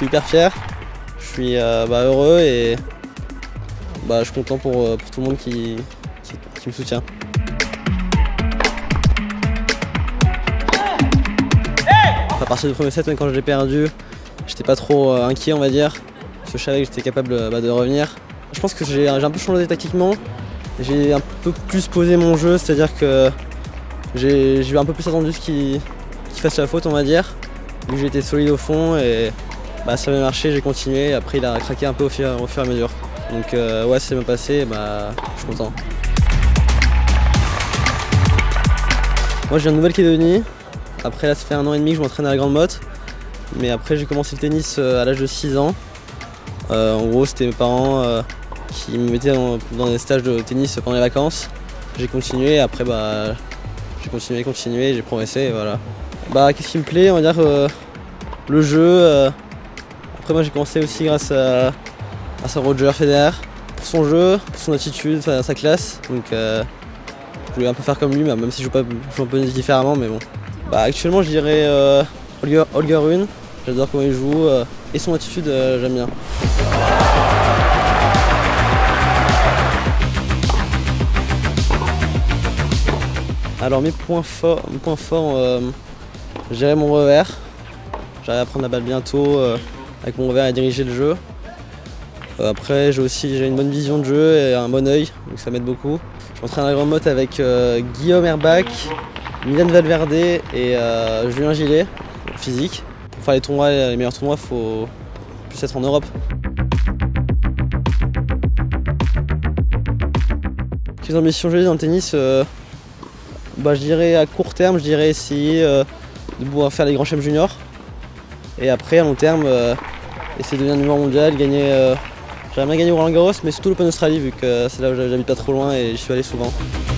hyper fier, je suis heureux et je suis content pour tout le monde qui me soutient. À partir du premier set, quand je l'ai perdu, j'étais pas trop inquiet, on va dire, parce que je savais que j'étais capable de revenir. Je pense que j'ai un peu changé tactiquement, j'ai un peu plus posé mon jeu, c'est-à-dire que j'ai un peu plus attendu ce qu'il fasse la faute, on va dire, vu que j'étais solide au fond et ça avait marché, j'ai continué, après il a craqué un peu au fur et à mesure. Donc ouais, c'est bien passé, je suis content. Moi je viens de Nouvelle-Calédonie, après là ça fait 1 an et demi que je m'entraîne à la Grande Motte, mais après j'ai commencé le tennis à l'âge de 6 ans. En gros c'était mes parents qui me mettaient dans des stages de tennis pendant les vacances. J'ai continué, après j'ai continué, j'ai progressé et voilà. Qu'est-ce qui me plaît, on va dire le jeu. Après moi j'ai commencé aussi grâce à Roger Federer, pour son jeu, pour son attitude, sa classe. Donc je voulais un peu faire comme lui, même si je joue un peu différemment, mais bon. Actuellement je dirais Holger Rune, j'adore comment il joue et son attitude j'aime bien. Alors mes points forts, je dirais mon revers. J'arrive à prendre la balle bientôt avec mon revers et diriger le jeu. Après j'ai une bonne vision de jeu et un bon œil, donc ça m'aide beaucoup. Je m'entraîne à la Grande Motte avec Guillaume Herbach, Milan Valverde et Julien Gillet, physique. Pour faire les meilleurs tournois, il faut plus être en Europe. Quelles ambitions j'ai dans le tennis, je dirais à court terme, essayer de pouvoir faire les grands chelems juniors. Et après, à long terme, essayer de devenir numéro mondial, gagner. J'aimerais bien gagner Roland Garros, mais surtout l'Open Australie, vu que c'est là où j'habite pas trop loin et j'y suis allé souvent.